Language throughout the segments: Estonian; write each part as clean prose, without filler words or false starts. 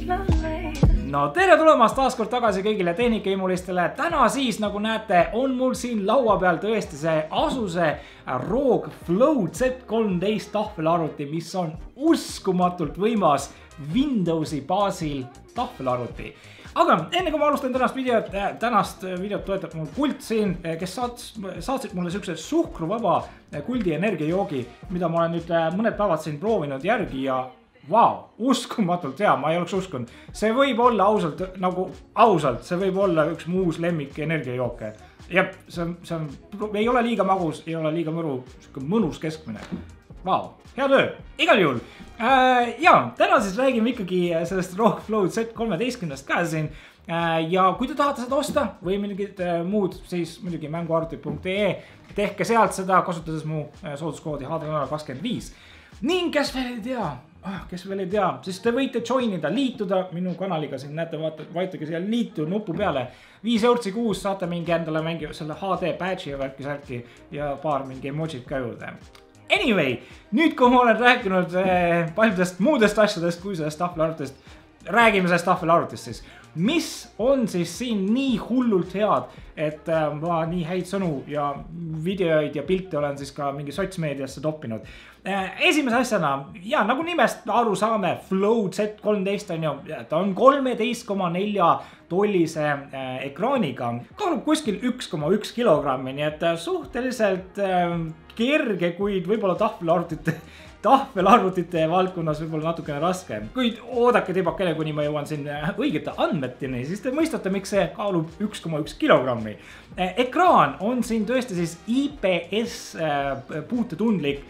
No tere tulemast taas kord tagasi kõigile tehnikaimulistele. Täna siis, nagu näete, on mul siin laua peal tõesti see Asuse ROG Flow Z13 tahvelarvuti, mis on uskumatult võimas Windowsi baasil tahvelarvuti. Aga enne kui ma alustan tänast videot toetab mul Kult siin, kes saatsid mulle sükse suhkruvaba Kuldi energiajoogi, mida ma olen nüüd mõned päevad siin proovinud järgi ja vau, uskumatult hea, ma ei oleks uskunud. See võib olla ausalt, see võib olla üks mu uus lemmik energiajooke. Jep, see ei ole liiga magus, ei ole liiga mõnus keskmine. Vau, hea töö, igal juhul. Ja, täna siis räägime ikkagi sellest ROG Flow Z13 ka siin. Ja kui te tahate seda osta või mingid muud, siis muidugi mänguarvuti.ee, tehke sealt seda kasutades mu sooduskoodi HDNR25. Ning kes veel ei tea, siis te võite joinida, liituda minu kanaliga siin, näete, vaatage seal liitu nupu peale. 5 eurtsi kuus saate mingi endale mängi selle HD badge'i ja värki ja paar mingi emojid ka juurde. Anyway, nüüd kui ma olen rääkinud paljudest muudest asjadest kui sellest tahvelarvutist, räägime sellest tahvelarvutist siis. Mis on siis siin nii hullult head, et ma nii häid sõnu ja videoid ja pilte olen siis ka mingi sotsmeediasse toppinud. Esimese asjana, ja nagu nimest aru saame, Flow Z13 on ju, ta on 13,4 tollise ekraaniga. Kaalub kuskil 1,1 kilogrammi, nii et suhteliselt kerge, kuid võib-olla tahvelarvutite valdkonnas võib-olla natukene raske. Kuid oodake tibakene, kuni ma jõuan siin õigete andmetini, siis te mõistate, miks see kaalub 1,1 kilogrammi. Ekraan on siin tõesti siis IPS puutetundlik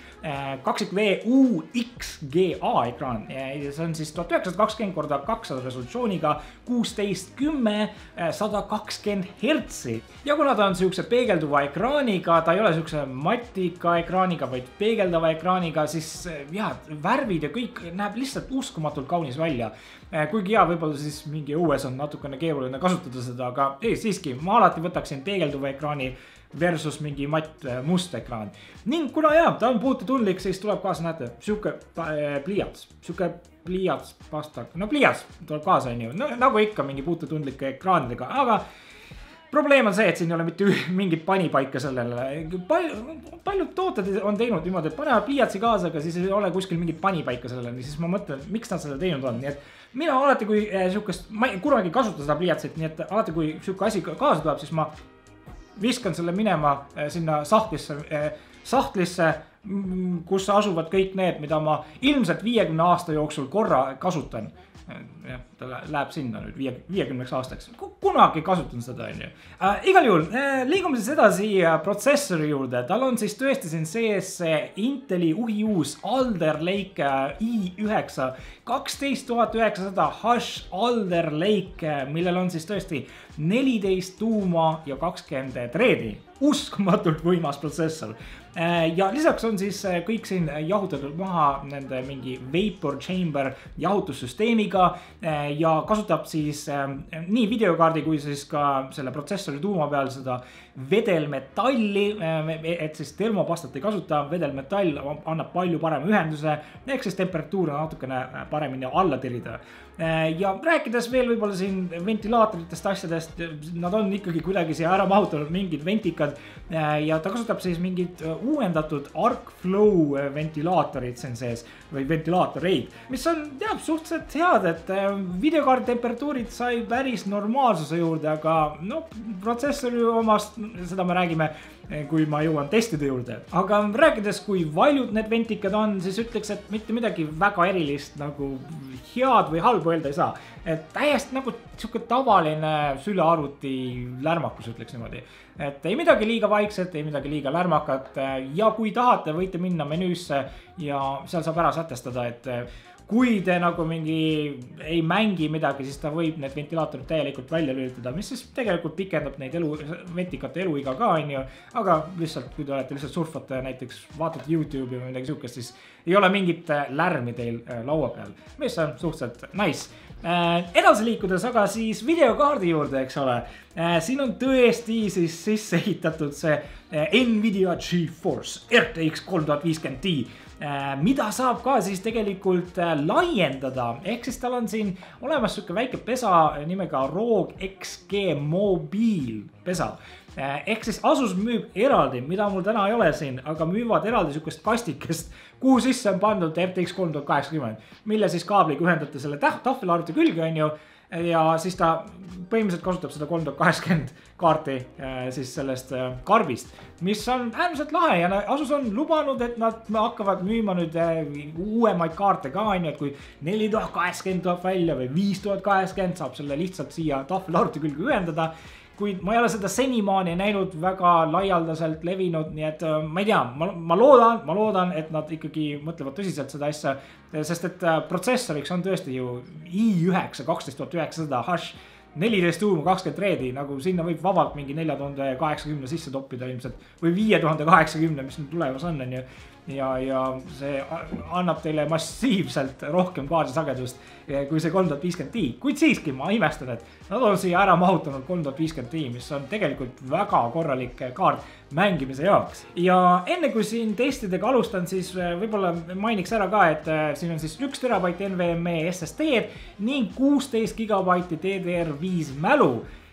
2V UXGA ekraan. See on siis 1920x200 resolutsiooniga 1610 120 Hz. Ja kuna ta on siukse peegelduva ekraaniga, ta ei ole siukse matika ekraaniga, vaid peegeldava ekraaniga, siis jah, värvid ja kõik näeb lihtsalt uskumatult kaunis välja. Kuigi jah, võib-olla siis mingi õues on natukene keeruline kasutada seda, aga siiski, ma alati võtaksin peegelduva ekraani versus mingi matt must ekraan. Ning kuna jah, ta on puutetundlik, siis tuleb kaasa, näete, siuke pliiats, pastak, no pliiats tuleb kaasa, nagu ikka mingi puutetundlike ekraanidega, aga probleem on see, et siin ei ole mitte mingit panipaika sellele. Paljud tooted on teinud niimoodi, et panevad pliiatsi kaasa, aga siis ei ole kuskil mingit panipaika sellele, siis ma mõtlen, miks nad seda teinud on. Nii et mina alati, kui siukest, ma ei kunagi kasuta seda pliiatsit, nii et alati, kui siuke asi kaasa tuleb, siis ma viskan selle minema sinna sahtlisse, kus asuvad kõik need, mida ma ilmselt 50 aasta jooksul korra kasutan. Ta läheb sinna nüüd 50 aastaks. Kunagi kasutan seda, on ju. Igal juhul, liigume siis edasi protsessori juurde. Tal on siis tõesti siin sees Inteli uhiuus Alder Lake i9 12900H Alder Lake, millel on siis tõesti 14 tuuma ja 20 treedi. Uskumatult võimas protsessor. Ja lisaks on siis kõik siin jahutatud maha nende mingi Vapor Chamber jahutussüsteemiga ja kasutab siis nii videokaardi kui siis ka selle protsessori tuuma peal seda vedelmetalli, et siis termopastat ei kasuta, vedelmetall annab palju parema ühenduse, ehk siis temperatuuri natukene paremini alla tirida. Ja rääkides veel võib-olla siin ventilaatoritest asjadest, nad on ikkagi kuidagi siia ära mahutanud mingid ventikad ja ta kasutab siis mingid uuendatud ArcFlow ventilaatorid siin sees või ventilaatoreid, mis on teab suhteliselt head, et videokaardi temperatuurid sai päris normaalsuse juurde, aga no protsessori omast seda me räägime, kui ma jõuan testide juurde. Aga rääkides, kui valjud need ventikad on, siis ütleks, et mitte midagi väga erilist nagu head või halbu öelda ei saa. Et täiesti nagu siuke tavaline sülearvuti lärmakus, ütleks niimoodi. Et ei midagi liiga vaikset, ei midagi liiga lärmakat ja kui tahate, võite minna menüüsse ja seal saab ära sätestada, et kui te nagu mingi ei mängi midagi, siis ta võib need ventilaatorid täielikult välja lülitada, mis siis tegelikult pikendab neid ventikate eluiga ka, on ju. Aga lihtsalt, kui te olete lihtsalt surfate näiteks vaatate YouTube'i või midagi siukest, siis ei ole mingit lärmi teil laua peal, mis on suhteliselt nice. Edasi liikudes aga siis videokaardi juurde, eks ole. siin on tõesti siis sisse ehitatud see Nvidia GeForce RTX 3050 Ti, mida saab ka siis tegelikult laiendada. Ehk siis tal on siin olemas selline väike pesa nimega ROG XG Mobile pesa. Ehk siis Asus müüb eraldi, mida mul täna ei ole siin, aga müüvad eraldi sükest kastikest, kuhu sisse on pandud RTX 3080, mille siis kaabliga ühendate selle tahvelarvuti külge, on ju. Ja siis ta põhimõtteliselt kasutab seda 3080 kaarti siis sellest karbist, mis on äärmiselt lahe ja Asus on lubanud, et nad hakkavad müüma nüüd uuemaid kaarte ka, et kui 4080 tuleb välja või 5080 saab selle lihtsalt siia tahvelarvuti külge ühendada. Kuid ma ei ole seda senimaani näinud väga laialdaselt levinud, nii et ma ei tea, ma loodan, et nad ikkagi mõtlevad tõsiselt seda asja, sest et protsessoriks on tõesti ju i9 12900 H 14 tuuma 20 threadi, nagu sinna võib vabalt mingi 4080 sisse toppida ilmselt või 5080, mis nüüd tulemas on ju. Ja see annab teile massiivselt rohkem kaardisagedust kui see 3050 Ti, kuid siiski ma imestan, et nad on siia ära mahutanud 3050 Ti, mis on tegelikult väga korralik kaart mängimise jaoks. Ja enne kui siin testidega alustan, siis võib-olla mainiks ära ka, et siin on siis 1 TB NVMe SSD ning 16 GB DDR5 mälu.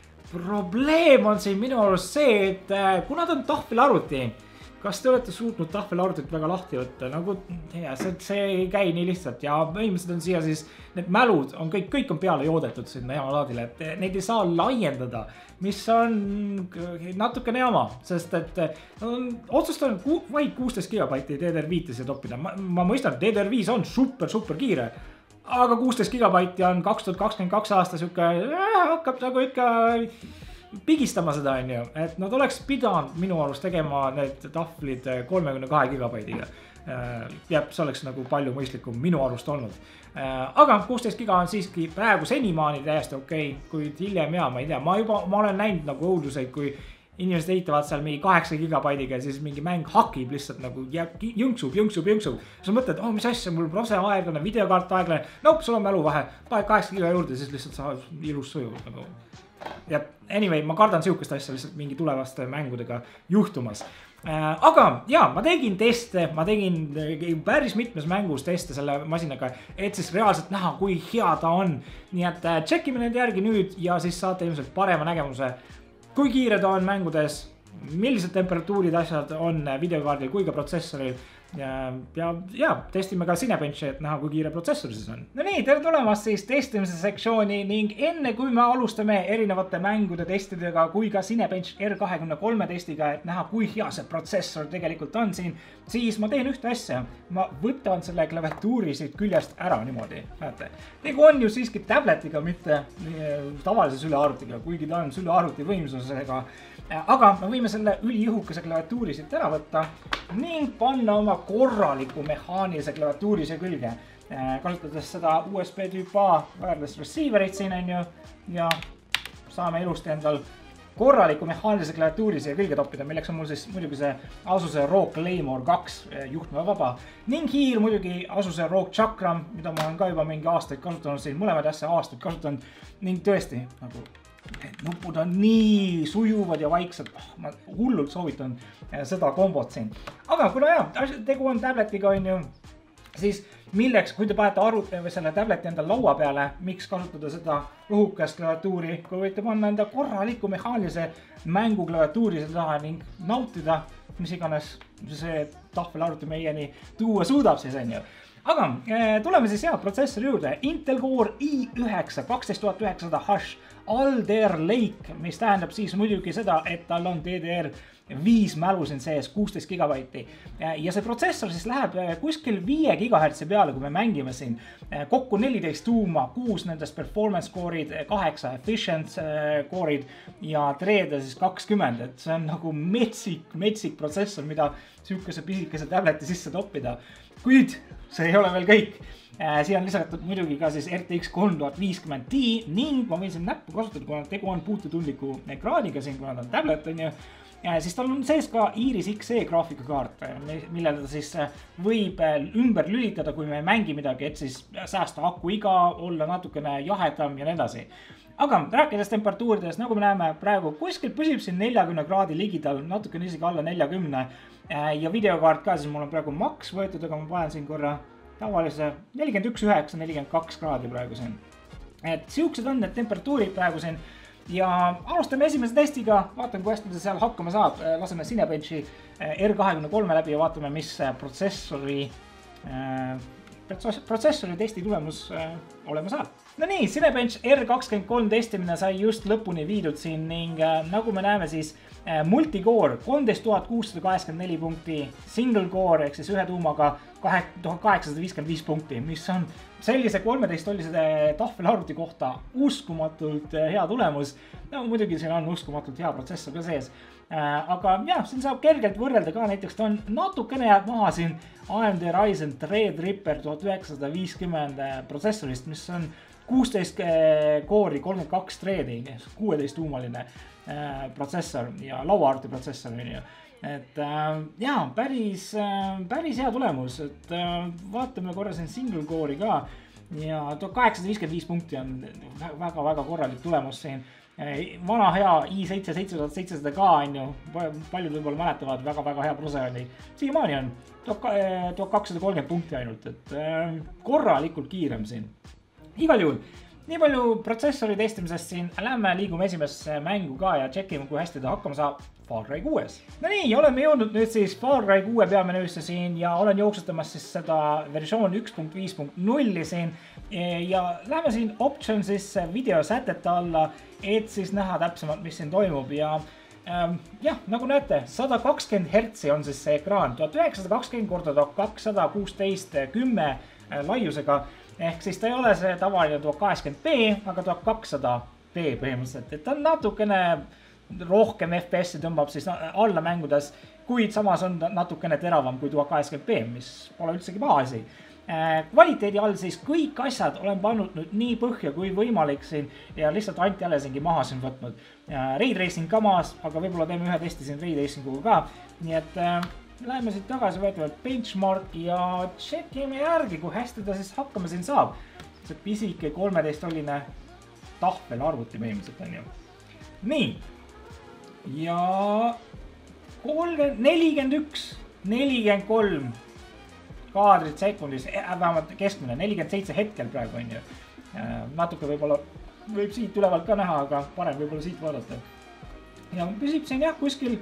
Probleem on siin minu arust see, et kuna ta on tahvelarvuti, kas te olete suutnud tahvelarvutit väga lahti võtta? Nagu see ei käi nii lihtsalt ja põhimõtteliselt on siia siis need mälud on kõik on peale joodetud sinna jamalaadile, et neid ei saa laiendada, mis on natukene jama, sest et nad on otsustanud vaid 16 GB DDR5 siia toppida. Ma mõistan, et DDR5 on super kiire, aga 16 GB on 2022 aasta hakkab nagu ikka pigistama seda, on ju, et nad oleks pidanud minu arust tegema need tahvlid 32 GB-ga. Ja see oleks nagu palju mõistlikum minu arust olnud. Aga 16 GB on siiski praegu senimaani täiesti okei, kuid hiljem ma ei tea, ma olen näinud nagu õuduseid, kui inimesed ehitavad seal mingi 8 GB-ga ja siis mingi mäng hakib lihtsalt nagu jõnksub. Sa mõtled, mis asja, mul prose aeglane, videokaart aeglane, sul on mälu vahe, paned 8 GB juurde, siis lihtsalt sa ilus sujub nagu. Ja anyway, ma kardan sihukest asja lihtsalt mingi tulevaste mängudega juhtumas. Aga ma tegin teste, ma tegin päris mitmes mängus teste selle masinaga, et siis reaalselt näha, kui hea ta on. Nii et tšekkime need järgi nüüd ja siis saate ilmselt parema nägemuse, kui kiire ta on mängudes, millised temperatuurid asjad on videokaardil kui ka protsessoril. Ja testime ka Cinebenchi, et näha, kui kiire protsessor siis on. No nii, tere tulemast siis testimise sektsiooni ning enne kui me alustame erinevate mängude testidega kui ka Cinebench R23 testiga, et näha, kui hea see protsessor tegelikult on siin, siis ma teen ühte asja. Ma võtan selle klaviatuuri siit küljest ära niimoodi, näete. Tegu on ju siiski tabletiga, mitte tavalise sülearvutiga, kuigi ta on sülearvuti võimsusega. Aga me võime selle ülijõhukese klaviatuuri siit ära võtta ning panna oma korraliku mehaanilise klaviatuuri siia külge. Kasutades seda USB tüüp A wireless receiverit siin on ju ja saame ilusti endal korraliku mehaanilise klaviatuuri siia külge toppida, milleks on mul siis muidugi see Asuse ROG Claymore 2 juhtmevaba ning hiir muidugi Asuse ROG Chakram, mida ma olen ka juba mingi aastaid kasutanud siin, mõlemad asja aastaid kasutanud ning tõesti nagu need nupud on nii sujuvad ja vaiksed, ma hullult soovitan seda kombot siin. Aga kuna tegu on tabletiga on ju, siis milleks, kui te panete arvuti või selle tableti enda laua peale, miks kasutada seda õhukest klaviatuuri, kui võite panna enda korraliku mehaanilise mängu klaviatuuri seda taha ning nautida, mis iganes see tahvelarvuti meieni tuua suudab siis on ju. Aga tuleme siis protsessori juurde. Intel Core i9 12900H Alder Lake, mis tähendab siis muidugi seda, et tal on DDR5 mälu siin sees 16 GB. Ja see protsessor siis läheb kuskil 5 GHz peale, kui me mängime siin. Kokku 14 tuuma, 6 nendest performance core'id, 8 efficient core'id ja thread'e siis 20. Et see on nagu metsik protsessor, mida sihukese pisikese tableti sisse toppida. Kuid see ei ole veel kõik. Siia on lisatud muidugi ka siis RTX 3050 Ti ning ma võin siin näppu kasutada, kuna tegu on puututundliku ekraaniga siin, kuna ta on tablet on ju. Siis tal on sees ka Iris Xe graafikakaart, millele ta siis võib ümber lülitada, kui me ei mängi midagi, et siis säästa aku iga, olla natukene jahedam ja nii edasi. aga rääkides temperatuuridest, nagu me näeme praegu kuskil püsib siin 40 kraadi ligidal, natukene isegi alla 40 ja videokaart ka, siis mul on praegu max võetud, aga ma panen siin korra tavalise 41,9, 42 kraadi praegu siin. Et siuksed on need temperatuurid praegu siin ja alustame esimese testiga, vaatame, kui hästi ta seal hakkama saab. Laseme Cinebenchi R23 läbi ja vaatame, mis protsessori testi tulemus olema saab. No nii, Cinebench R23 testimine sai just lõpuni viidud siin ning nagu me näeme siis multicore 13,684 punkti, single core ehk siis ühe tuumaga 1855 punkti, mis on sellise 13-tollise tahvelarvuti kohta uskumatult hea tulemus. No muidugi siin on uskumatult hea protsessor ka sees. Aga jah, siin saab kergelt võrrelda ka, näiteks ta on natukene jääb maha siin AMD Ryzen Threadripper 1950 protsessorist, mis on 16 koori, 32 threadi, 16-tuumaline protsessor ja lauaarvuti protsessor. Et jaa, päris hea tulemus, et vaatame korra siin single core'i ka ja 855 punkti on väga korralik tulemus siin. Vana hea i7 7700 ka on ju, paljud võib-olla mäletavad, väga hea prose oli. Siiamaani on 1230 punkti ainult, et korralikult kiirem siin. Igal juhul, nii palju protsessori testimisest siin, lähme liigume esimesse mängu ka ja tšekime, kui hästi ta hakkama saab Far Cry 6. No nii, oleme jõudnud nüüd siis Far Cry 6 peamenüüsse siin ja olen jooksutamas siis seda versioon 1.5.0 siin ja lähme siin optionsisse videosätete alla, et siis näha täpsemalt, mis siin toimub ja jah, nagu näete, 120 Hz on siis see ekraan, 1920 x 1216 10 laiusega. Ehk siis ta ei ole see tavaline 1080p, aga 1200p põhimõtteliselt, et ta on natukene rohkem FPS-i tõmbab siis alla mängudes, kuid samas on natukene teravam kui 1080p, mis pole üldsegi paha asi. Kvaliteedi all siis kõik asjad olen pannud nüüd nii põhja kui võimalik siin ja lihtsalt Anti Alesingi maha siin võtnud. Ray Tracing ka maas, aga võib-olla teeme ühe testi siin Ray Tracinguga ka, nii et läheme siit tagasi, võetame benchmark ja tšekime järgi, kui hästi ta siis hakkama siin saab. See pisike 13-tolline tahvelarvuti põhimõtteliselt on ju. Nii. Ja 41, 43 kaadrit sekundis, vähemalt keskmine, 47 hetkel praegu on ju. Natuke võib-olla võib siit ülevalt ka näha, aga parem võib-olla siit vaadata. Ja püsib siin jah kuskil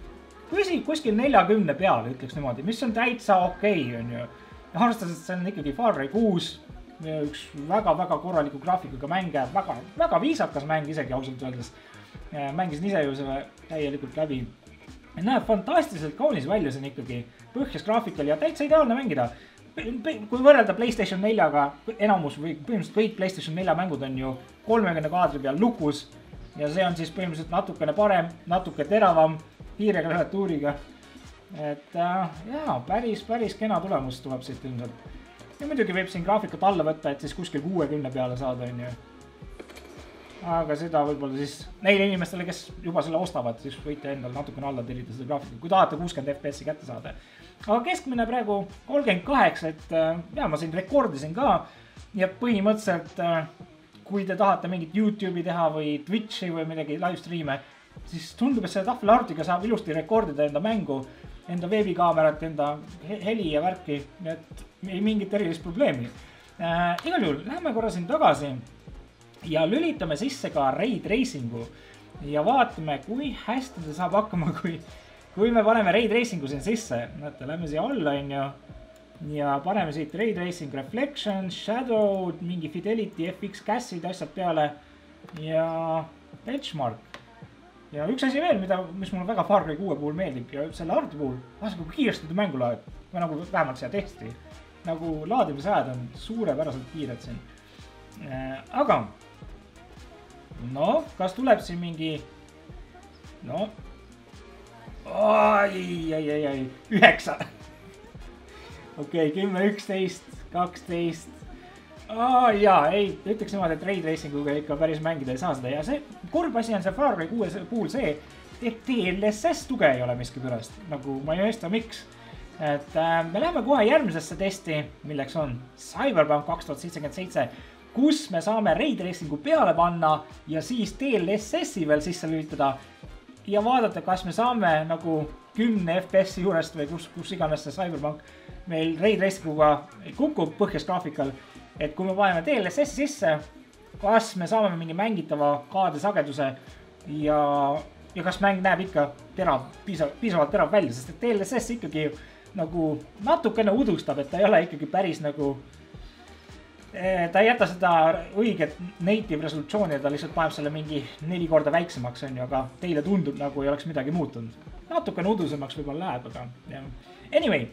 40 peale, ütleks niimoodi, mis on täitsa okei, on ju. Arvestades, et see on ikkagi Far Cry 6, üks väga korraliku graafikuga mänge, väga viisakas mäng isegi ausalt öeldes. Mängisin ise ju selle täielikult läbi. Näeb fantastiliselt kaunis välja siin ikkagi põhjas graafikal ja täitsa ideaalne mängida. Kui võrrelda PlayStation 4-ga, enamus või põhimõtteliselt kõik PlayStation 4 mängud on ju 30 kaadri peal lukus ja see on siis põhimõtteliselt natukene parem, natuke teravam, kiire klaviatuuriga. Et jaa, päris kena tulemus tuleb siit ilmselt. Ja muidugi võib siin graafikat alla võtta, et siis kuskil 60 peale saada on ju. Aga seda võib-olla siis neile inimestele, kes juba selle ostavad, siis võite endal natukene alla tellida seda graafikat, kui tahate 60 FPS-i kätte saada. Aga keskmine praegu 38, et ja ma siin rekordisin ka ja põhimõtteliselt kui te tahate mingit YouTube'i teha või Twitch'i või midagi live stream'e, siis tundub, et selle tahvelarvutiga saab ilusti rekordida enda mängu, enda veebikaamerat, enda heli ja värki, et ei mingit erilist probleemi. Igal juhul, lähme korra siin tagasi ja lülitame sisse ka Ray Tracingu ja vaatame, kui hästi ta saab hakkama, kui me paneme Ray Tracingu siin sisse. Näete, lähme siia alla ja paneme siit Ray Tracing Reflection, Shadow, mingi Fidelity, FX Cassid, asjad peale ja benchmark. Ja üks asi veel, mis mulle väga Far Cry 6 puhul meeldib ja selle arvuti puhul, vaadake, kui kiiresti ta mängu laeb, või nagu vähemalt seda testi. Nagu laadimisajad on suurepäraselt kiired siin. Aga, no, kas tuleb siin mingi, no, 9. Okei, 10, 11, 12. Jaa, ei, ütleks niimoodi, et Ray Tracinguga ikka päris mängida ei saa seda ja see kurb asi on see Far Cry 6 puhul see, et DLSS tuge ei ole miski pärast, nagu ma ei mõista miks. Et me läheme kohe järgmisesse testi, milleks on Cyberpunk 2077 kus me saame Ray Tracingu peale panna ja siis DLSS-i veel sisse lülitada ja vaadata, kas me saame nagu 10 FPS juurest või kus iganes see Cyberpunk meil Ray Tracinguga kukub põhjasgraafikal, et kui me paneme DLSS sisse, kas me saame mingi mängitava kaadrisageduse ja kas mäng näeb ikka terav, piisavalt terav välja, sest et DLSS ikkagi nagu natukene udustab, et ta ei ole ikkagi päris nagu, ta ei jäta seda õiget native resolutsiooni ja ta lihtsalt paneb selle mingi 4 korda väiksemaks, on ju, aga teile tundub nagu ei oleks midagi muutunud. Natukene udusemaks võib-olla läheb, aga anyway,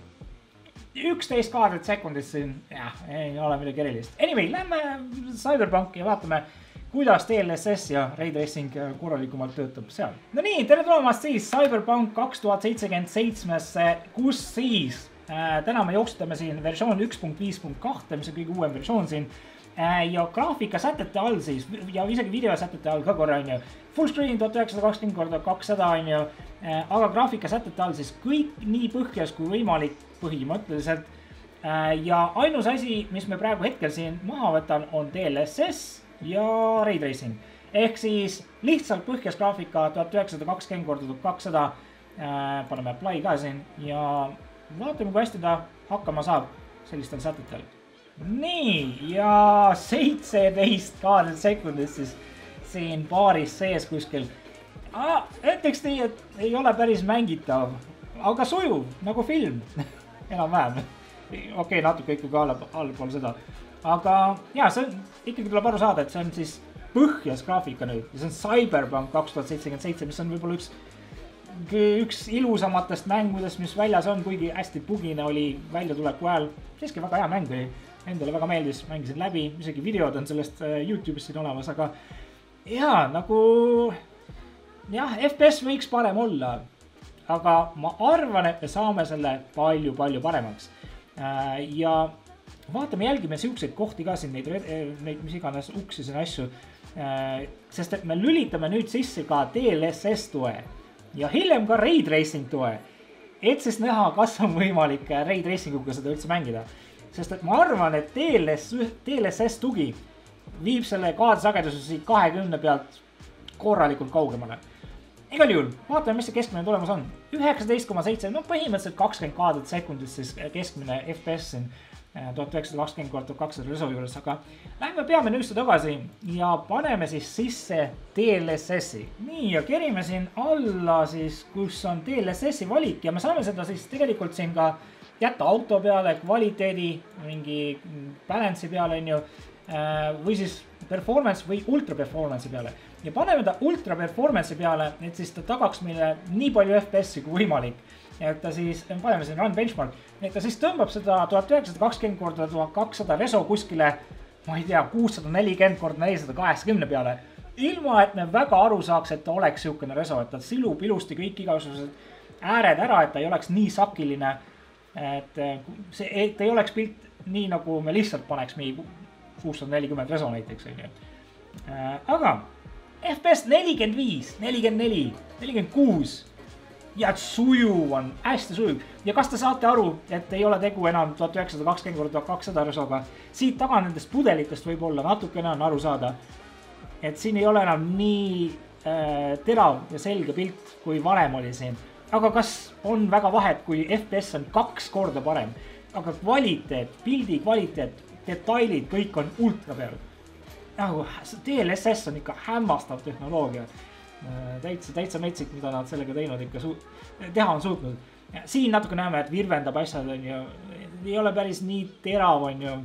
11 kaadrit sekundis siin, ei ole midagi erilist. Anyway, lähme Cyberpunki ja vaatame, kuidas DLSS ja Ray Tracing korralikumalt töötab seal. No nii, tere tulemast siis Cyberpunk 2077-sse, kus siis täna me jooksutame siin versioon 1.5.2, mis on kõige uuem versioon siin. Ja graafikasätete all siis, ja isegi videosätete all ka korra on ju, full screen 1920x200 on ju, aga graafikasätete all siis kõik nii põhjas kui võimalik põhimõtteliselt. Ja ainus asi, mis me praegu hetkel siin maha võtan, on DLSS ja Ray Tracing. Ehk siis lihtsalt põhjas graafika 1920x200, paneme apply ka siin ja vaatame, kui hästi ta hakkama saab sellistel sätetel. Nii, ja 17 kaadrit sekundis siis siin baaris sees kuskil. Ütleks nii, et ei ole päris mängitav, aga sujuv, nagu film, enam-vähem. Okei, natuke ikkagi allpool seda. Aga jaa, see on, ikkagi tuleb aru saada, et see on siis põhjas graafika nüüd. Ja see on Cyberpunk 2077, mis on võib-olla üks ilusamatest mängudest, mis väljas on, kuigi hästi bugine oli väljatuleku ajal. Siiski väga hea mäng oli, endale väga meeldis, mängisin läbi, isegi videod on sellest YouTube'is siin olemas, aga jaa, nagu jah, FPS võiks parem olla, aga ma arvan, et me saame selle palju paremaks. Ja vaatame, jälgime siukseid kohti ka siin, neid mis iganes uksi siin asju, sest et me lülitame nüüd sisse ka DLSS toe ja hiljem ka Ray Tracing toe, et siis näha, kas on võimalik Ray Tracinguga seda üldse mängida. Sest et ma arvan, et DLSS tugi viib selle kaadrisageduse siit 20 pealt korralikult kaugemale. Igal juhul, vaatame, mis see keskmine tulemus on. 19,7, no põhimõtteliselt 20 kaadrit sekundis siis keskmine FPS siin 1920x200 reso juures, aga lähme peamenüüsse tagasi ja paneme siis sisse DLSS-i. Nii, ja kerime siin alla siis, kus on DLSS-i valik ja me saame seda siis tegelikult siin ka jätta auto peale, kvaliteedi, mingi balance'i peale, või siis performance või ultra performance'i peale. Ja paneme ta ultra performance'i peale, et siis ta tagaks meile nii palju FPS-i kui võimalik. Et ta siis, paneme siin run benchmark, et ta siis tõmbab seda 1920x1200 reso kuskile, ma ei tea, 640x480 peale. Ilma, et me väga aru saaks, et ta oleks siukene reso, et ta silub ilusti kõik igasugused ääred ära, et ta ei oleks nii sakiline. Et ei oleks pilt nii, nagu me lihtsalt paneks mingi 640 reso näiteks. Aga FPS 45, 44, 46 ja sujuv on, hästi sujuv. Ja kas te saate aru, et ei ole tegu enam 1920x200 resoga? Siit taga nendest pudelitest võib olla natukene on aru saada, et siin ei ole enam nii terav ja selge pilt, kui varem oli siin. Aga kas on väga vahet, kui FPS on 2 korda parem, aga kvaliteet, pildi kvaliteet, detailid, kõik on ultra peal. DLSS on ikka hämmastav tehnoloogia. Täitsa metsik, mida nad sellega teinud ikka teha on suutnud. Siin natuke näeme, et virvendab asjad on ju, ei ole päris nii terav on ju.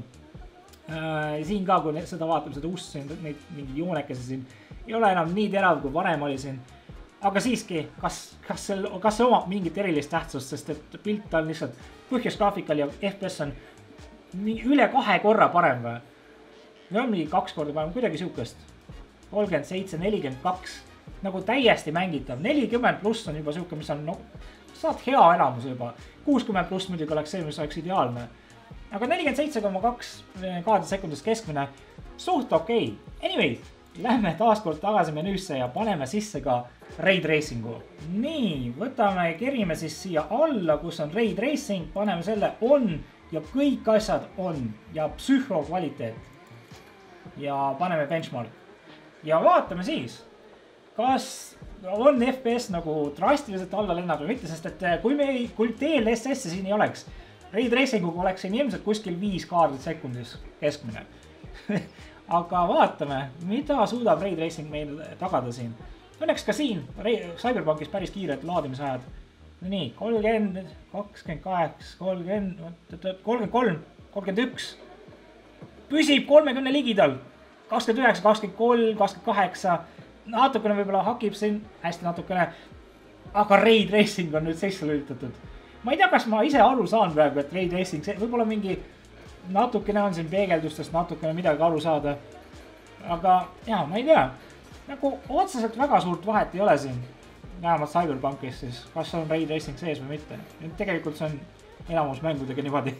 Siin ka, kui seda vaatab, seda ust, neid mingi joonekesi siin, ei ole enam nii terav, kui varem oli siin. Aga siiski, kas see omab mingit erilist tähtsust, sest et pilt on lihtsalt põhjas graafikal ja FPS on üle 2 korra parem või? Või on mingi 2 korda parem, kuidagi siukest. 37, 42, nagu täiesti mängitav. 40 pluss on juba siuke, mis on, no, saad hea elamus juba. 60 pluss muidugi oleks see, mis oleks ideaalne. Aga 47,2 kaadri sekundis keskmine, suht okei. Anyway, lähme taaskord tagasi menüüsse ja paneme sisse ka Ray Tracingu. Nii, võtame, kerime siis siia alla, kus on Ray Tracing, paneme selle on ja kõik asjad on ja psühhokvaliteet. ja paneme benchmark. Ja vaatame siis, kas on FPS nagu drastiliselt alla lennab või mitte, sest et kui DLSS siin ei oleks, Ray Tracinguga oleks siin ilmselt kuskil 5 kaardit sekundis keskmine. Aga vaatame, mida suudab Ray Tracing meil tagada siin. Õnneks ka siin Cyberpunkis päris kiired laadimisajad. Nii, 30, 28, 30, 33, 31. Püsib 30 ligidal. 29, 23, 28. Natukene võib-olla hakib siin, hästi natukene. Aga Ray Tracing on nüüd sisse lülitatud. Ma ei tea, kas ma ise aru saan praegu, et Ray Tracing, võib-olla mingi natukene on siin peegeldustest, natukene midagi aru saada. Aga jaa, ma ei tea. Nagu otseselt väga suurt vahet ei ole siin. Vähemalt Cyberpunkis siis, kas on Ray Tracing sees või mitte. Tegelikult see on enamus mängudega niimoodi.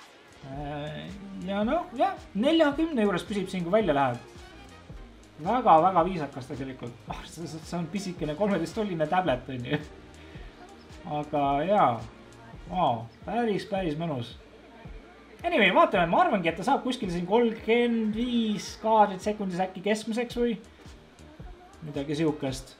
Ja noh, jah, 40 juures püsib siin, kui välja läheb. Väga viisakas tegelikult. See on pisikene 13-tolline tablet, on ju. Aga jaa. Wow, päris mõnus. Anyway, vaatame, ma arvangi, et ta saab kuskil siin 35 kaadrit sekundis äkki keskmiseks või midagi siukest.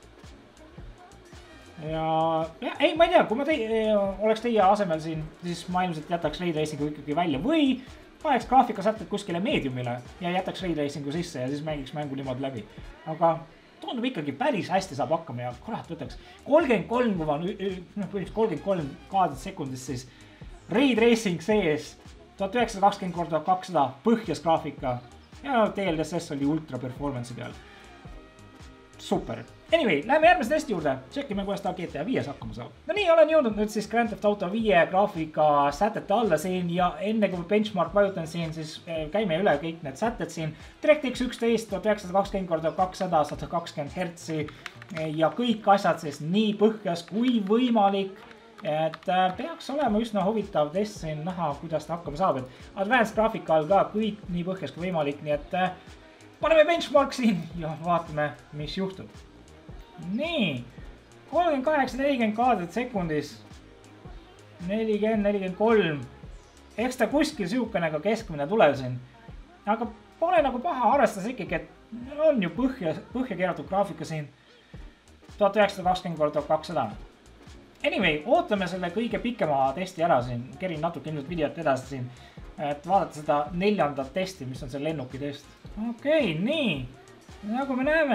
Ja ei, ma ei tea, kui ma oleks teie asemel siin, siis ma ilmselt jätaks Ray Tracingu ikkagi välja või paneks graafikasätted kuskile mediumile ja jätaks Ray Tracingu sisse ja siis mängiks mängu niimoodi läbi. Aga tundub ikkagi päris hästi saab hakkama ja kurat võtaks 33 kaadrit sekundis siis Ray Tracing sees 1920x200 põhjas graafika ja DLSS oli ultra performance'i peal. Super. Anyway, läheme järgmise testi juurde. Tšekkime, kuidas ta GTA 5 hakkama saab. No nii, olen jõudnud nüüd siis Grand Theft Auto 5 graafika sätete alla siin ja enne kui benchmark vajutan siin, siis käime üle kõik need sätted siin. DirectX 11, 1920x200, 120 Hz ja kõik asjad siis nii põhjas kui võimalik. Et peaks olema üsna huvitav test siin näha, kuidas ta hakkama saab. Et advanced graafika all ka kõik nii põhjas kui võimalik, nii et paneme benchmark siin ja vaatame, mis juhtub. Nii, 38-40 kaadrit sekundis, 40-43, eks ta kuskil siukene ka keskmine tuleb siin. Aga pole nagu paha arvestada ikkagi, et on ju põhja keeratud graafika siin 1920x200. Anyway, ootame selle kõige pikema testi ära siin, kerin natuke ilmselt videot edasi siin, et vaadata seda 4. testi, mis on see lennuki test. Okei, nii, nagu me näeme,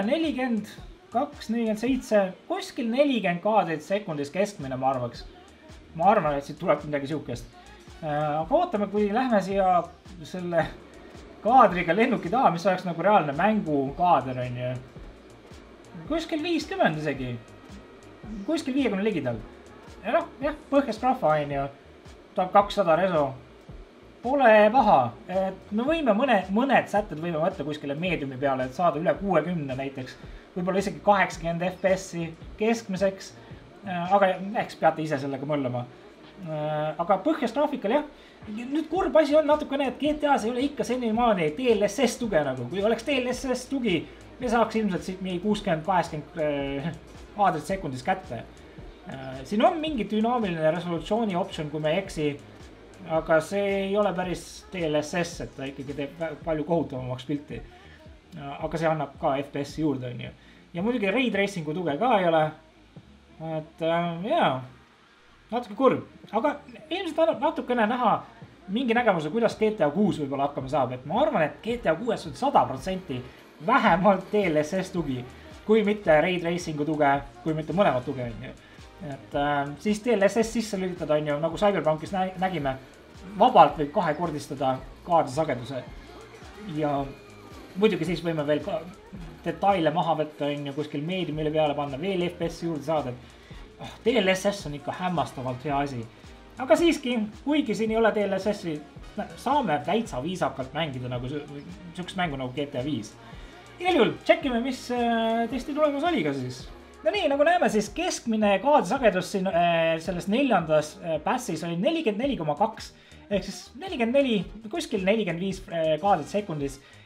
42-47, kuskil 40 kaadrit sekundis keskmine, ma arvaks. Ma arvan, et siit tuleb midagi siukest. Aga ootame, kui lähme siia selle kaadriga lennuki taha, mis oleks nagu reaalne mängukaader, on ju. Kuskil 50 isegi. Kuskil 50 ligidal. Ja noh, jah, põhjas graafa on ju. 1200 reso. Pole paha. Et me võime mõned sätted võime võtta kuskile mediumi peale, et saada üle 60 näiteks. Võib-olla isegi 80 FPS-i keskmiseks. Aga eks peate ise sellega mõllema. Aga põhjas graafikal jah. Nüüd kurb asi on natukene, et GTA-s ei ole ikka senimaani DLSS tuge nagu. Kui oleks DLSS tugi, me saaks ilmselt siit mingi 60-80 kaadrit sekundis kätte. Siin on mingi dünaamiline resolutsiooni optsioon, kui me eksi. Aga see ei ole päris DLSS, et ta ikkagi teeb palju kohutavamaks pilti. Aga see annab ka FPS juurde. Ja muidugi Ray Tracingu tuge ka ei ole. Et jaa, natuke kurb. Aga ilmselt annab natukene näha mingi nägemuse, kuidas GTA 6 võib-olla hakkama saab. Et ma arvan, et GTA 6 on 100% vähemalt DLSS tugi, kui mitte Ray Tracingu tuge, kui mitte mõlemad tuge. Et siis DLSS sisse lülitada on ju, nagu Cyberpunkis nägime, vabalt võib kahekordistada kaardisageduse. Ja muidugi siis võime veel detaile maha võtta on ju, kuskil mediumile peale panna, veel FPS juurde saada. DLSS on ikka hämmastavalt hea asi. Aga siiski, kuigi siin ei ole DLSS-i, saame täitsa viisakalt mängida nagu sükst mängu nagu GTA 5. Igal juhul, tšekkime, mis testi tulemus oli ka siis. No nii, nagu näeme, siis keskmine kaardisagedus siin selles 4. passis oli 44,2 ehk siis 44, kuskil 45 kaadrit sekundis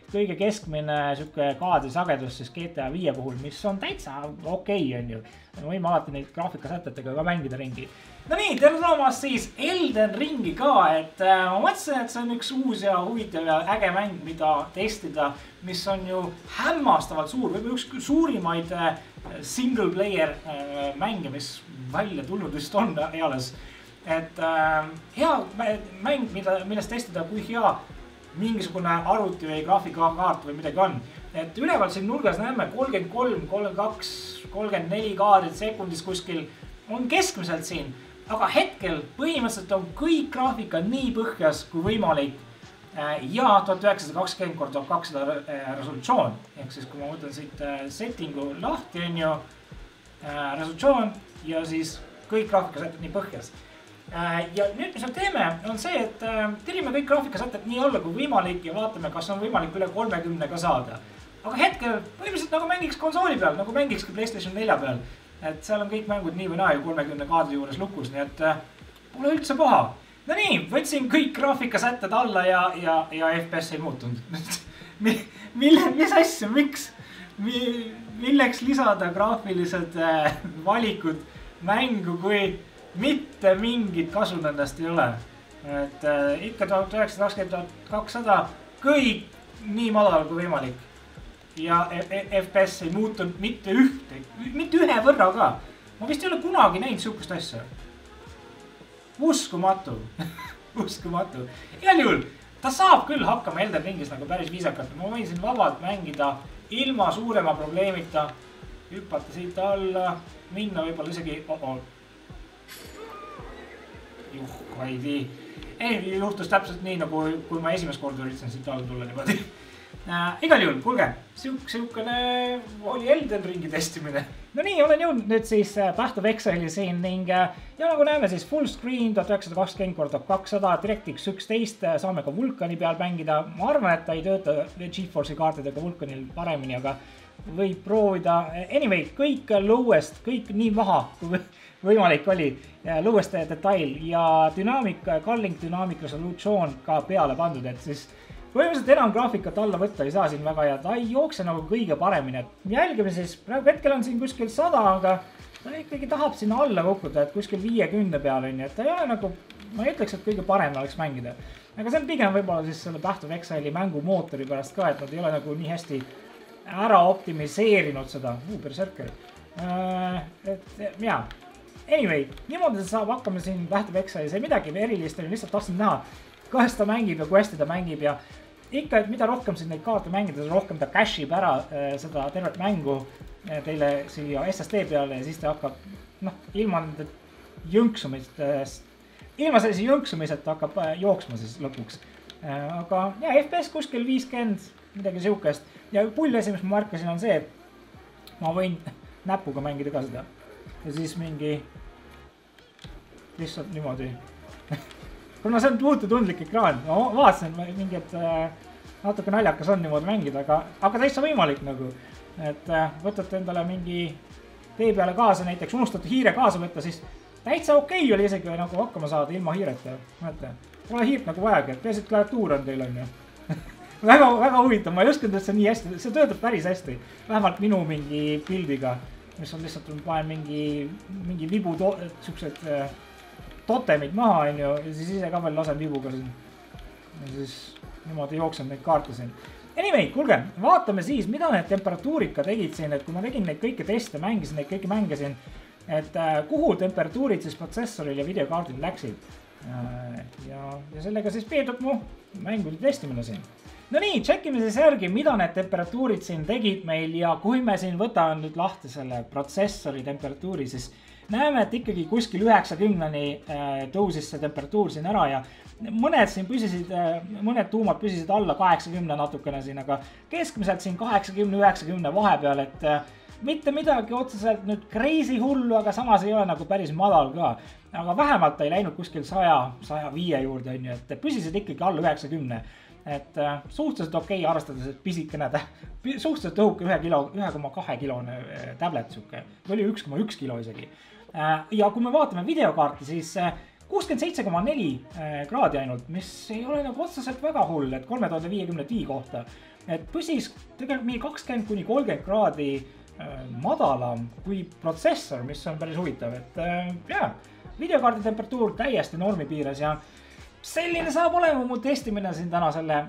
kõige keskmine siuke kaadrisagedus siis GTA 5 puhul, mis on täitsa okei, on ju. Võime alati neid graafikasätetega ka mängida ringi. No nii, tere tulemast siis Elden Ringi ka, et ma mõtlesin, et see on üks uus ja huvitav ja äge mäng, mida testida, mis on ju hämmastavalt suur, võib-olla üks suurimaid single player mänge, mis välja tulnud vist on eales. Et hea mäng, millest testida, kui hea mingisugune arvuti või graafikakaart või midagi on. Et ülevalt siin nurgas näeme 33, 32, 34 kaadrit sekundis kuskil on keskmiselt siin. Aga hetkel põhimõtteliselt on kõik graafika nii põhjas kui võimalik ja 1920x1200 resolutsioon. Ehk siis kui ma võtan siit settingu lahti on ju resolutsioon ja siis kõik graafikasätted nii põhjas. Ja nüüd mis me teeme on see, et tirime kõik graafikasätted nii alla kui võimalik ja vaatame, kas on võimalik üle 30 ka saada. Aga hetkel põhimõtteliselt nagu mängiks konsooli peal, nagu mängiks PlayStation 4 peal. Et seal on kõik mängud nii või naa ju 30 kaadri juures lukus, nii et pole üldse paha. No nii, võtsin kõik graafikasätted alla ja FPS ei muutunud. Mis asja, miks? Milleks lisada graafilised valikud mängu, kui mitte mingit kasu nendest ei ole. Et ikka 1920x200 kõik nii madal kui võimalik. Ja FPS ei muutunud mitte ühe võrra ka. Ma vist ei ole kunagi näinud sihukest asja. Uskumatu. Uskumatu. Igal juhul, ta saab küll hakkama Elden Ringis nagu päris viisakalt. Ma võin siin vabalt mängida ilma suurema probleemita. Hüppata siit alla, minna võib-olla isegi... Vaidi. Ei, juhtus täpselt nii, nagu kui ma esimest korda üritasin siit alla tulla niimoodi. Igal juhul, kuulge, sihukene oli Elden Ringi testimine. No nii, olen jõudnud nüüd siis Path of Exile'i siin ning ja nagu näeme siis full screen 1920x200 DirectX 11 saame ka Vulkani peal mängida. Ma arvan, et ta ei tööta GeForce'i kaartidega Vulkanil paremini, aga võib proovida. Anyway, kõik lowest, kõik nii maha kui võimalik oli. Lowest detail ja calling dynamic resolution ka peale pandud, et siis põhimõtteliselt enam graafikat alla võtta ei saa siin väga ja ta ei jookse nagu kõige paremini. Jälgime siis, praegu hetkel on siin kuskil 100, aga ta ikkagi tahab sinna alla kukkuda, et kuskil 50 peale on. Et ta ei ole nagu, ma ei ütleks, et kõige parem oleks mängida. Aga see on pigem võib-olla siis selle Path of Exile'i mängumootori pärast ka, et nad ei ole nagu nii hästi ära optimiseerinud seda. Berserker. Et jaa. Anyway, niimoodi saab hakkama siin Path of Exile'i, see midagi erilist oli, lihtsalt tahtsin näha, kas ta mängib ja kui hästi ta mängib ja ikka, et mida rohkem siin neid kaarte mängida, rohkem ta cashib ära seda tervet mängu teile siia SSD peale ja siis ta hakkab, ilma nende jõnksumist, ilma sellise jõnksumised ta hakkab jooksma siis lõpuks. Aga ja, FPS kuskil 50, midagi sihukest ja pull asi, mis ma märkasin on see, et ma võin näpuga mängida ka seda ja siis mingi lihtsalt niimoodi kuna see on puututundlik ekraan, ma vaatasin mingi, et natuke naljakas on niimoodi mängida, aga täitsa võimalik nagu. Et võtate endale mingi tee peale kaasa, näiteks unustate hiire kaasa võtta, siis täitsa okei oli isegi nagu hakkama saada ilma hiireta. Pole hiirt nagu vajagi, et peaasi, et klaviatuur on teil on ju. väga huvitav, ma ei uskunud, et see nii hästi, see töötab päris hästi. Vähemalt minu mingi pildiga, mis on lihtsalt panen mingi vibu siuksed totemid maha on ju, ja siis ise ka veel lasen vibuga siin. Ja siis niimoodi jooksen neid kaarte siin. Anyway, kuulge, vaatame siis, mida need temperatuurid ka tegid siin, et kui ma tegin neid kõiki teste, mängisin neid kõiki mänge siin, et kuhu temperatuurid siis protsessoril ja videokaardil läksid. Ja sellega siis peedub mu mängude testimine siin. No nii, tšekkime siis järgi, mida need temperatuurid siin tegid meil ja kui me siin võtame nüüd lahti selle protsessori temperatuuri, siis näeme, et ikkagi kuskil 90-ni tõusis see temperatuur siin ära ja mõned siin püsisid, mõned tuumad püsisid alla 80 natukene siin, aga keskmiselt siin 80-90 vahepeal, et mitte midagi otseselt nüüd crazy hullu, aga samas ei ole nagu päris madal ka. Aga vähemalt ta ei läinud kuskil 100-105 juurde, et püsisid ikkagi alla 90. Et suhteliselt okei, arvestades, et pisikene, suhteliselt õhuke 1,2 kilone tablet, oli 1,1 kilo isegi. Ja kui me vaatame videokaarti, siis 67,4 kraadi ainult, mis ei ole nagu otseselt väga hull, et 3050 Ti kohta. Et püsis tegelikult mingi 20–30 kraadi madalam kui protsessor, mis on päris huvitav, et jah, videokaardi temperatuur täiesti normi piires ja selline saab olema mu testimine siin täna selle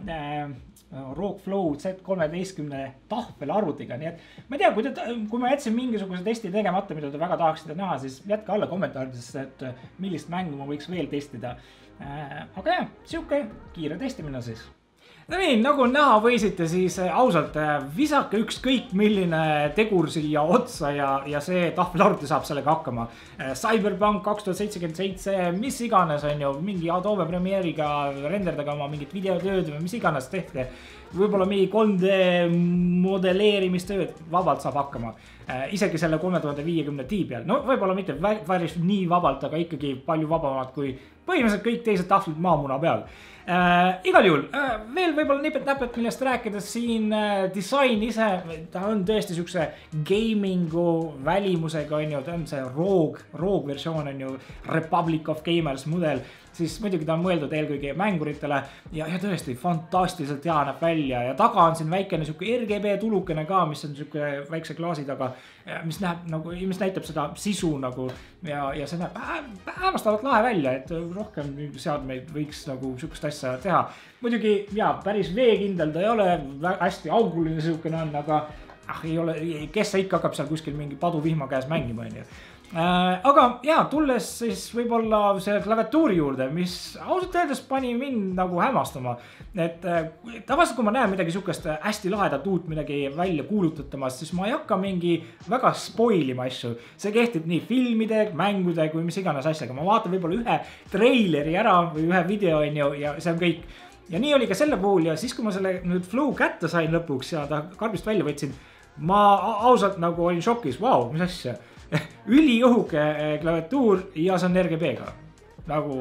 ROG Flow Z13 tahvelarvutiga, nii et ma ei tea, kui ma jätsin mingisuguse testi tegemata, mida te väga tahaksite näha, siis jätke alla kommentaaridesse, et millist mängu ma võiks veel testida. Aga jah, siuke kiire testimine siis. No nii, nagu näha võisite, siis ausalt visake ükskõik milline tegur siia otsa ja see tahvelarvuti saab sellega hakkama. Cyberpunk 2077, mis iganes on ju, mingi Adobe Premiere'iga renderdage oma mingit videotööd või mis iganes tehke. Võib-olla mingi 3D modelleerimistööd vabalt saab hakkama. Isegi selle 3050 Ti peal. No võib-olla mitte päris nii vabalt, aga ikkagi palju vabamad kui põhimõtteliselt kõik teised tahvlid maamuna peal. Igal juhul, veel võib-olla nipet-näpet, millest rääkides siin disain ise, ta on tõesti siukse gamingu välimusega, on ju, ta on see ROG versioon on ju, Republic of Gamers mudel, siis muidugi ta on mõeldud eelkõige mänguritele ja tõesti fantastiliselt hea näeb välja ja taga on siin väikene siuke RGB tulukene ka, mis on siuke väikse klaasi taga, mis näeb nagu, mis näitab seda sisu nagu ja see näeb hämmastavalt lahe välja, et rohkem seadmeid võiks nagu siukest asja teha. Muidugi, jaa, päris veekindel ta ei ole, hästi auguline siukene on, aga ei ole, kes ikka hakkab seal kuskil mingi paduvihma käes mängima, on ju. Aga jaa, tulles siis võib-olla selle klaviatuuri juurde, mis ausalt öeldes pani mind nagu hämmastama. Et tavaliselt, kui ma näen midagi sukest hästi lahedat uut midagi välja kuulutatamas, siis ma ei hakka mingi väga spoilima asju. See kehtib nii filmide, mängude kui mis iganes asjaga. Ma vaatan võib-olla ühe treileri ära või ühe video on ju ja see on kõik. Ja nii oli ka selle puhul ja siis, kui ma selle nüüd Flow kätte sain lõpuks ja ta karbist välja võtsin, ma ausalt nagu olin šokis, vau, mis asja. Üliõhuke klaviatuur ja see on RGB-ga. Nagu,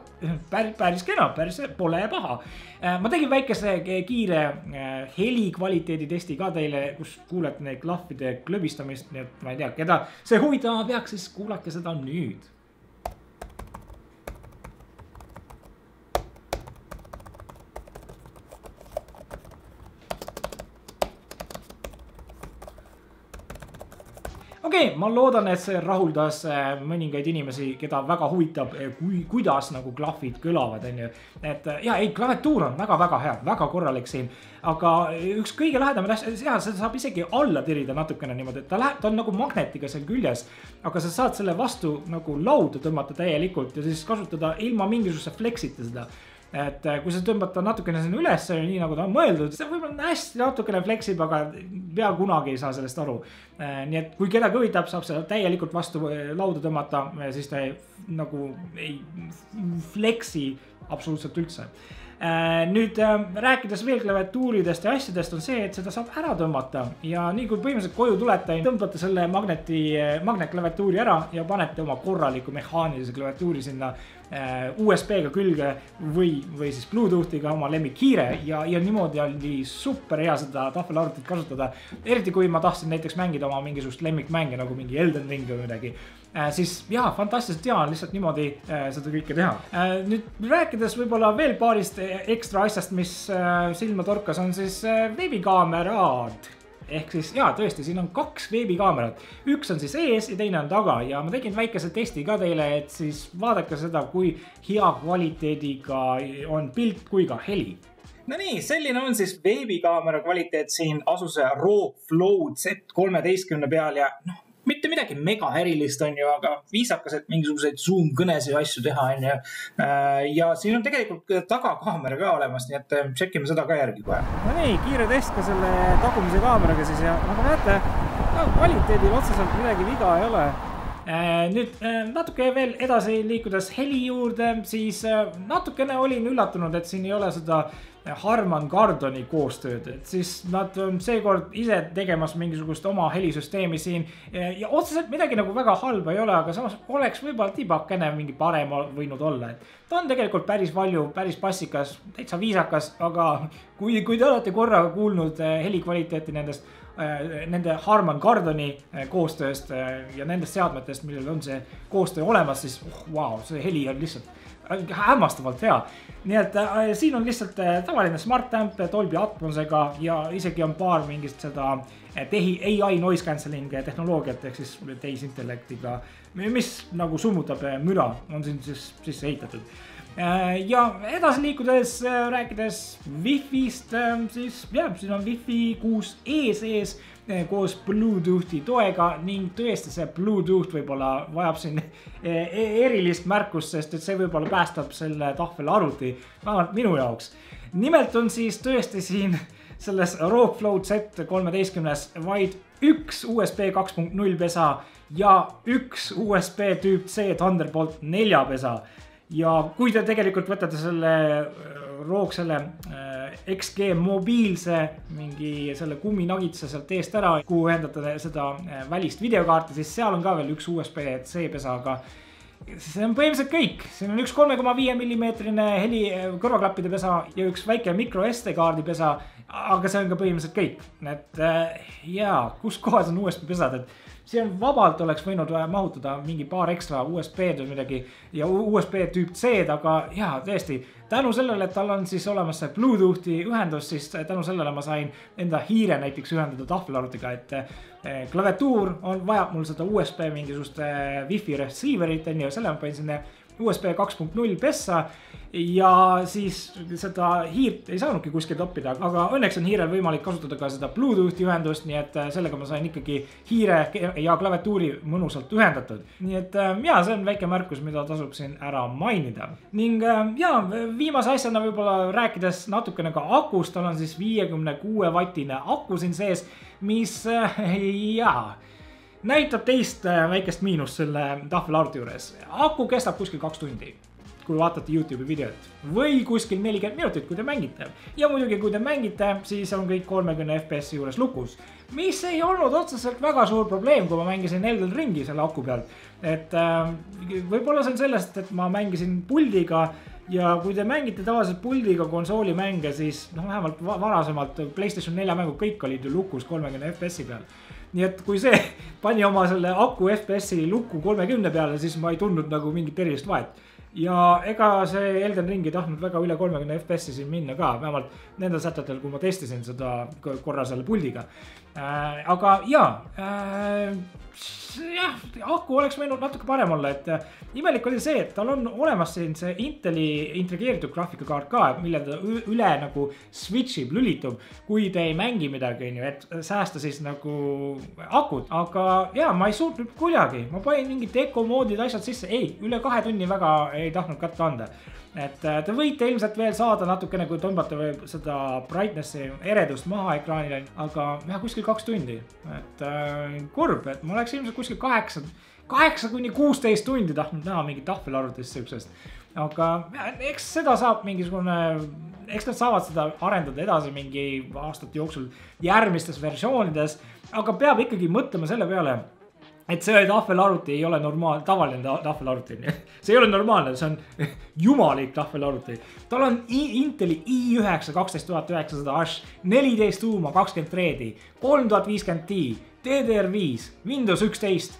päris kena, päris pole paha. Ma tegin väikese kiire heli kvaliteedi testi ka teile, kus kuulete neid klahvide klõbistamist, nii et ma ei tea, keda see huvitama peaks, siis kuulake seda nüüd. Okei, ma loodan, et see rahuldas mõningaid inimesi, keda väga huvitab, kuidas nagu klahvid kõlavad, on ju. Et ja, ei, klaviatuur on väga-väga hea, väga korralik siin. Aga üks kõige lähedamad asja, see saab isegi alla tirida natukene niimoodi, et ta on nagu magnetiga seal küljes. Aga sa saad selle vastu nagu lauda tõmmata täielikult ja siis kasutada ilma mingisuguse flexita seda. Et kui sa tõmbata natukene sinna üles, nii nagu ta on mõeldud, see võib-olla hästi natukene flexib, aga pea kunagi ei saa sellest aru. Nii et kui kedagi huvitab, saab seda täielikult vastu lauda tõmmata, siis ta nagu ei flexi absoluutselt üldse. Nüüd rääkides veel klaviatuuridest ja asjadest on see, et seda saab ära tõmmata ja nii kui põhimõtteliselt koju tulete, tõmbate selle magnetklaviatuuri ära ja panete oma korraliku mehaanilise klaviatuuri sinna USB-ga külge või siis Bluetoothiga oma lemmikkiire ja niimoodi oli super hea seda tahvelarvutit kasutada. Eriti kui ma tahtsin näiteks mängida oma mingisugust lemmikmänge nagu mingi Elden Ring või midagi. Siis jaa, fantastiliselt hea on lihtsalt niimoodi seda kõike teha. Nüüd rääkides võib-olla veel paarist ekstra asjast, mis silma torkas, on siis veebikaamerad. Ehk siis jaa, tõesti, siin on 2 veebikaamerat. Üks on siis ees ja teine on taga ja ma tegin väikese testi ka teile, et siis vaadake seda, kui hea kvaliteediga on pilt kui ka heli. No nii, selline on siis veebikaamera kvaliteet siin Asuse ROG Flow Z13 peal ja mitte midagi mega erilist on ju, aga viisakas, et mingisuguseid Zoom kõnesid ja asju teha on ju. Ja siin on tegelikult tagakaamera ka olemas, nii et tšekkime seda ka järgi kohe. No nii, kiire test ka selle tagumise kaameraga siis ja nagu näete, kvaliteedil otseselt midagi viga ei ole. Nüüd natuke veel edasi liikudes heli juurde, siis natukene olin üllatunud, et siin ei ole seda Harman Kardoni koostööd, et siis nad on seekord ise tegemas mingisugust oma helisüsteemi siin ja otseselt midagi nagu väga halba ei ole, aga samas oleks võib-olla tibakene mingi parem võinud olla, et ta on tegelikult päris palju, päris passikas, täitsa viisakas, aga kui te olete korra kuulnud helikvaliteeti nende Harman Kardoni koostööst ja nendest seadmetest, millel on see koostöö olemas, siis wow, see heli on lihtsalt hämmastavalt hea. Nii et siin on lihtsalt tavaline Smart Amp Dolby Atmosega ja isegi on paar mingist seda AI noise cancelling tehnoloogiat ehk siis tehisintellektiga, mis nagu summutab müra, on siin siis sisse ehitatud. Ja edasi liikudes, rääkides Wi-Fi'st, siis jah, siin on Wi-Fi 6E sees koos Bluetoothi toega ning tõesti see Bluetooth võib-olla vajab siin erilist märkust, sest et see võib-olla päästab selle tahvelarvuti, vähemalt minu jaoks. Nimelt on siis tõesti siin selles ROG Flow Z13 vaid üks USB 2.0 pesa ja üks USB tüüp C Thunderbolt 4 pesa. Ja kui te tegelikult võtate selle ROG selle XG mobiilse mingi selle kumminagitse sealt eest ära, kuhu ühendate seda välist videokaarti, siis seal on ka veel üks USB-C pesa, aga see on põhimõtteliselt kõik. Siin on üks 3,5 mm heli kõrvaklappide pesa ja üks väike micro SD kaardi pesa, aga see on ka põhimõtteliselt kõik. Et jaa, kus kohas on USB pesad, et siin vabalt oleks võinud mahutada mingi paar ekstra USB-d või midagi ja USB tüüp C-d, aga jaa, tõesti, tänu sellele, et tal on siis olemas see Bluetoothi ühendus, siis tänu sellele ma sain enda hiire näiteks ühendada tahvelarvutiga, et klaviatuur vajab mul seda USB mingisugust Wi-Fi receiverit, ja selle ma panin sinna USB 2.0 pessa ja siis seda hiirt ei saanudki kuskil toppida, aga õnneks on hiirel võimalik kasutada ka seda Bluetoothi ühendust, nii et sellega ma sain ikkagi hiire ja klaviatuuri mõnusalt ühendatud. Nii et jaa, see on väike märkus, mida tasub siin ära mainida. Ning jaa, viimase asjana võib-olla rääkides natukene ka akust, tal on siis 56 wattine aku siin sees, mis jaa, näitab teist väikest miinust selle tahvelarvuti juures. Aku kestab kuskil 2 tundi, kui vaatate YouTube'i videot. Või kuskil 40 minutit, kui te mängite. Ja muidugi, kui te mängite, siis on kõik 30 FPS juures lukus. Mis ei olnud otseselt väga suur probleem, kui ma mängisin Elden Ringi selle aku pealt. Et võib-olla see on sellest, et ma mängisin puldiga. Ja kui te mängite tavaliselt puldiga konsooli mänge, siis vähemalt varasemalt PlayStation 4 mängu kõik olid ju lukus 30 FPS peal. Nii et kui see pani oma selle aku FPS-i lukku 30 peale, siis ma ei tundnud nagu mingit erilist vahet. Ja ega see Elden Ring ei tahtnud väga üle 30 FPS-i siin minna ka, vähemalt nendel sätetel, kui ma testisin seda korra selle puldiga. Aga jaa, aku oleks võinud natuke parem olla, et imelik oli see, et tal on olemas siin see Inteli integreeritud graafikakaart ka, mille ta üle nagu switchib, lülitub, kui te ei mängi midagi, et säästa siis nagu akut. Aga jaa, ma ei suutnud kuidagi, ma panin mingid eco moodid asjad sisse, üle 2 tunni väga ei tahtnud kätte anda. Et te võite ilmselt veel saada natukene, kui tõmbate seda brightnessi eredust maha ekraanile, aga kuskil 2 tundi. Et kurb, et ma oleks ilmselt kuskil 8 kuni 16 tundi tahtnud näha mingi tahvelarvutist sihukesest. Aga eks seda saab mingisugune, eks nad saavad seda arendada edasi mingi aastate jooksul järgmistes versioonides, aga peab ikkagi mõtlema selle peale, et see tahvelarvuti ei ole tavaline tahvelarvuti. See ei ole normaalne, see on jumalik tahvelarvuti. Tal on Inteli i9 12900H, 14 tuuma, 20 threadi, 3050 Ti, DDR5, Windows 11.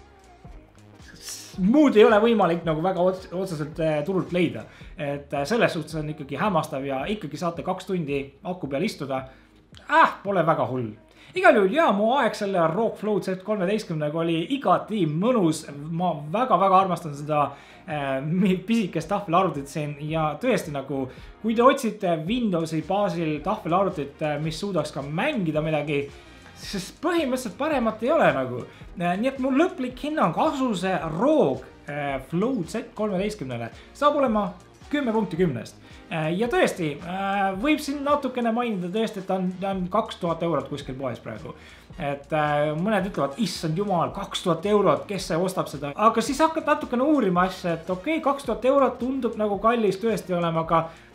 Muud ei ole võimalik nagu väga otseselt turult leida. Et selles suhtes on ikkagi hämmastav ja ikkagi saate 2 tundi aku peal istuda. Pole väga hull. Igal juhul jaa, mu aeg selle ROG Flow Z13 oli igati mõnus. Ma väga-väga armastan seda pisikest tahvelarvutit siin ja tõesti nagu, kui te otsite Windowsi baasil tahvelarvutit, mis suudaks ka mängida midagi, siis põhimõtteliselt paremat ei ole nagu. Nii et mul lõplik hinnang Asuse ROG Flow Z13 saab olema 10 punkti 10. Ja tõesti, võib siin natukene mainida tõesti, et ta on 2000 eurot kuskil poes praegu. Et mõned ütlevad, issand jumal, 2000 eurot, kes see ostab seda. Aga siis hakkad natukene uurima asja, et okei, 2000 eurot tundub nagu kallis tõesti olema, aga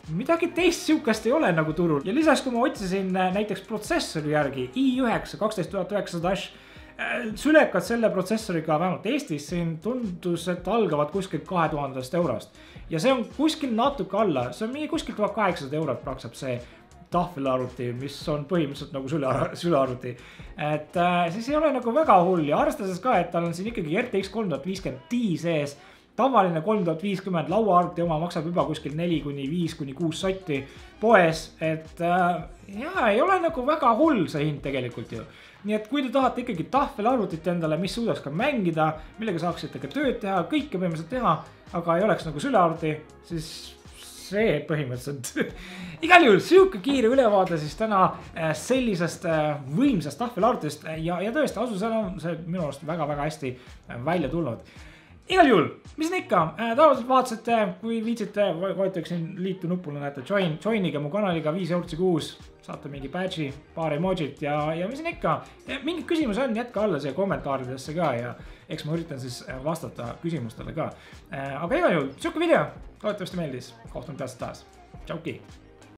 midagi teist siukest ei ole nagu turul. Ja lisaks, kui ma otsisin näiteks protsessori järgi i9 12900H, sülekad selle protsessoriga vähemalt Eestis siin tundus, et algavad kuskil 2000 eurost. Ja see on kuskil natuke alla, see on mingi kuskil 1800 eurot maksab see tahvelarvuti, mis on põhimõtteliselt nagu sülearvuti. Et siis ei ole nagu väga hull ja arvestades ka, et tal on siin ikkagi RTX 3050 Ti sees, tavaline 3050 lauaarvuti oma maksab juba kuskil 4-5-6 sotti poes, et ei ole nagu väga hull see hind tegelikult ju. Nii et kui te tahate ikkagi tahvelarvutit endale, mis suudaks ka mängida, millega saaksite ka tööd teha, kõike põhimõtteliselt teha, aga ei oleks nagu sülearvuti, siis see põhimõtteliselt igal juhul siuke kiire ülevaade siis täna sellisest võimsast tahvelarvutist ja tõesti Asusel on see minu arust väga-väga hästi välja tulnud. Igal juhul, mis on ikka, tavaliselt vaatasite, kui viitsite, vajutage siin liitu nupule, näete join'iga mu kanaliga 5 eurtsi kuus, saate mingi badge'i, paar emojit ja mis on ikka, mingid küsimused on, jätka alla siia kommentaaridesse ka ja eks ma üritan siis vastata küsimustele ka. Aga igal juhul, siuke video, loodetavasti meeldis, kohtume peatselt taas, tšauki!